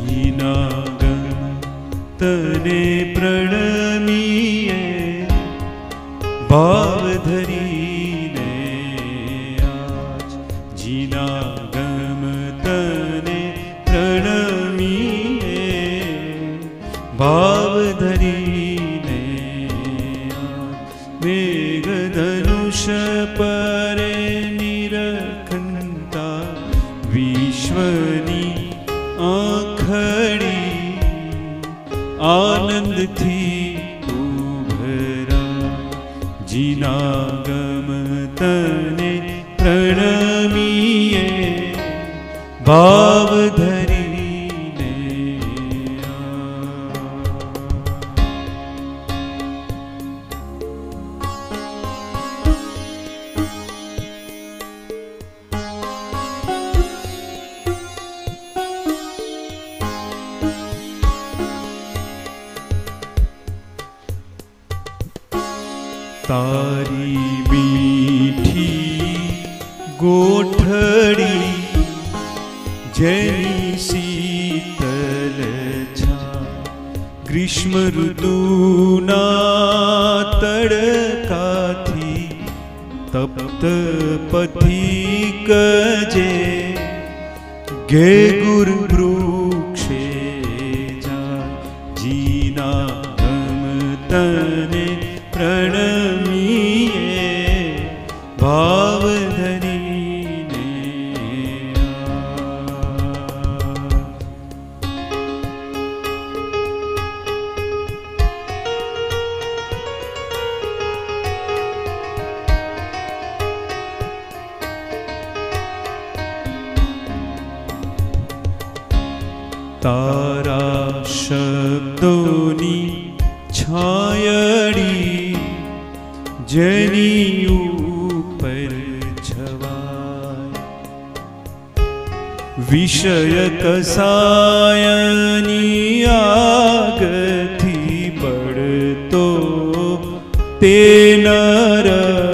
જીનાગમ તને પ્રણમીએ ભાવ ધરીને આજ જીનાગમ તને પ્રણમીએ ભાવ ધરીને મેઘધનુષ પરે નિરખંતા વિશ્વની આંખડી આનંદથી ઉભરા જીનાગમ તને પ્રણમીએ ભાવ ધરીને તારી મીઠી ગોઠડી જેની શીતલ છા ગ્રીષ્મ ઋતુના તડકાથી તપ્ત પથિક જે ઘેગુર વૃક્ષે જા જીના ગમ તને પ્રણમીએ ભાવ ધરીને તારા શબ્દોની છાયડી જેની ઉપર છવાય વિષય કસાયની આગથી બળતો તે નર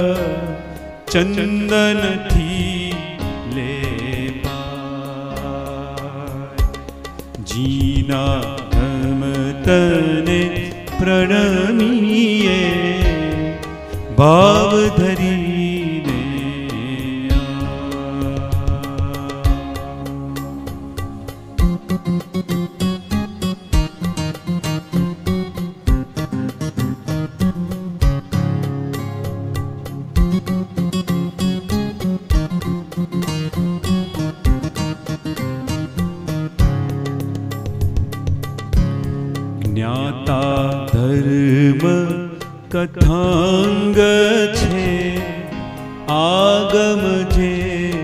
ચંદનથી લેપાય જીના ગમ તને પ્રણમીએ ભાવ ધરીને જ્ઞાતા ધર્મ કથાંગ છે આગમ જે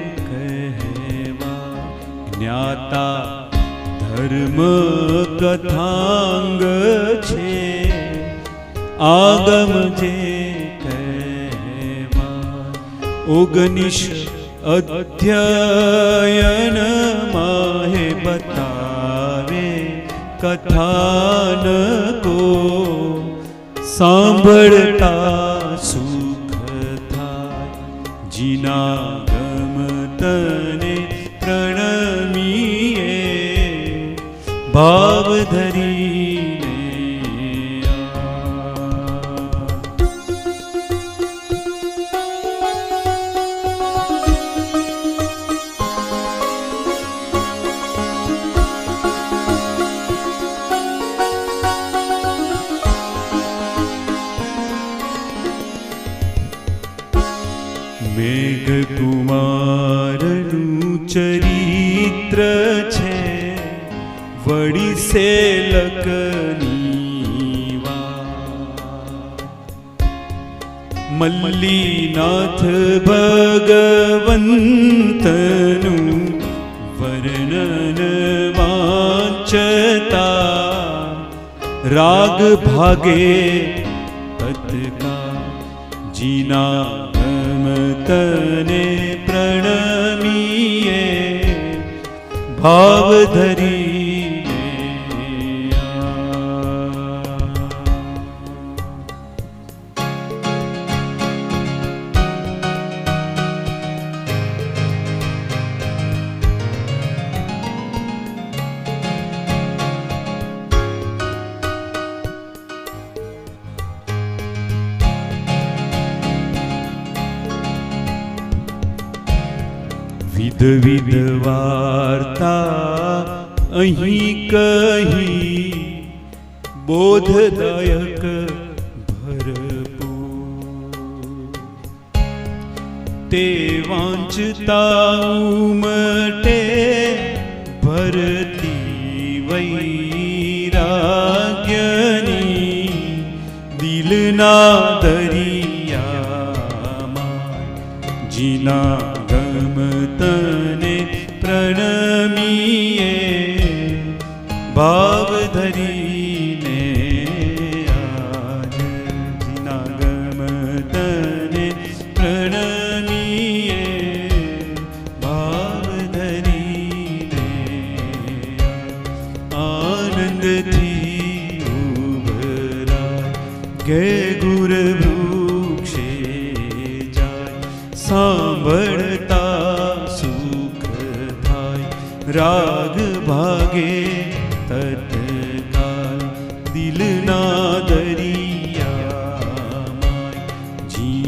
કહેવા જ્ઞાતા ધર્મ કથાંગ છે આગમ જે કહેવા ઓગણીસ અધ્યયન માહે બતાવે કથાનકો સાંભળતા સુખ થાય જીના ગમ તને પ્રણમીએ ભાવ ધરીને મેઘકુમારનું ચરિત્ર છે વળી સેલકની વાત મલ્લીનાથ ભગવંતનું વર્ણન વાંચતા રાગ ભાગે તત્કા જીના તને પ્રણમીએ ભાવ ધરીને વિધવિધ વાર્તા અહીં કહી, બોધદાયક ભરપૂર. તે વાંચતા ઉમટે ભરતી વૈરાગ્યની, દિલના દરિયામાં જીના ગમ તને પ્રણમીએ, ભાવ ધરીને આજ જીના ગમ તને પ્રણમીએ, ભાવ ધરીને આનંદથી ઉભરાય ગે ગુર વૃક્ષે જાય, સાંભળતા સુખ થાય રાગ ભાગે તત્કાલ, દિલના દરિયામાં જી